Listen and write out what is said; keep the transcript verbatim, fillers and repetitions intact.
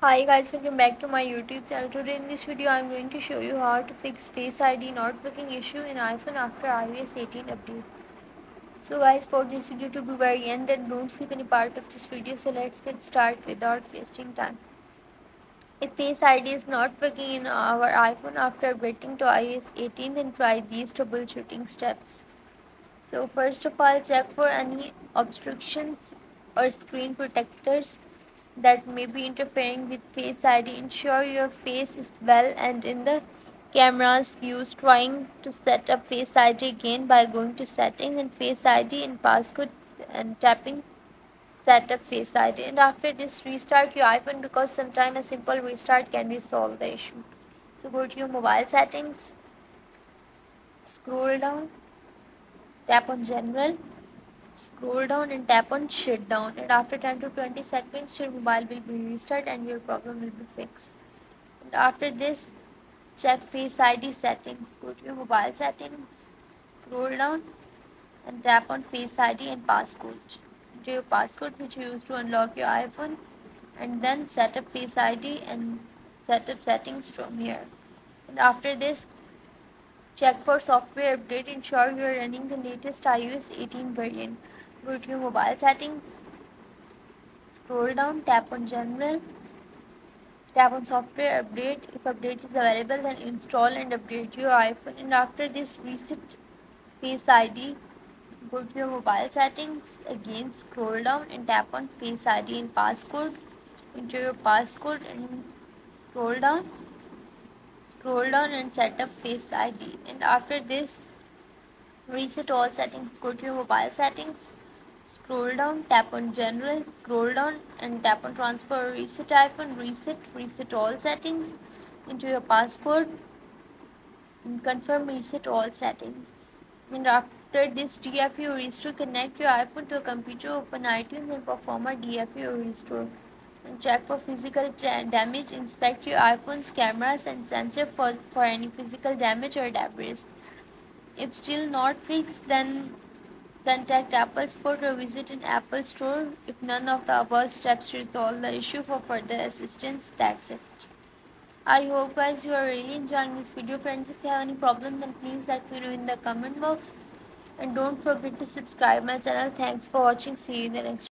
Hi guys, welcome back to my YouTube channel. Today in this video I am going to show you how to fix Face I D not working issue in iPhone after i O S eighteen update. So guys, for this video to be very end and don't skip any part of this video, so let's get started without wasting time. If Face I D is not working in our iPhone after updating to i O S eighteen, then try these troubleshooting steps. So first of all, check for any obstructions or screen protectors that may be interfering with Face I D. Ensure your face is well and in the camera's views. Trying to set up Face I D again by going to settings and Face I D and passcode and tapping set up Face I D. And after this, restart your iPhone because sometimes a simple restart can resolve the issue. So go to your mobile settings, scroll down, tap on general, scroll down and tap on shutdown, and after ten to twenty seconds your mobile will be restarted and your problem will be fixed. And after this, check Face I D settings. Go to your mobile settings, scroll down and tap on Face I D and passcode. Enter your passcode which you use to unlock your iPhone, and then set up Face I D and set up settings from here. And after this, check for software update. Ensure you are running the latest i O S eighteen variant. Go to your mobile settings, scroll down, tap on general, tap on software update. If update is available, then install and update your iPhone. And after this, reset Face I D. Go to your mobile settings, again scroll down and tap on Face I D and passcode. Enter your passcode and scroll down, scroll down and set up Face I D. And after this, reset all settings. Go to your mobile settings, scroll down, tap on general, scroll down and tap on transfer or reset iPhone, reset, reset all settings, into your passcode and confirm reset all settings. And after this D F U restore, connect your iPhone to a computer, open iTunes and perform a D F U restore. And check for physical damage, inspect your iPhone's cameras and sensor for, for any physical damage or debris. If still not fixed, then contact Apple Support or visit an Apple store. If none of the above steps resolve the issue, for further assistance, that's it. I hope guys you are really enjoying this video. Friends, if you have any problem, then please let me know in the comment box. And don't forget to subscribe my channel. Thanks for watching. See you in the next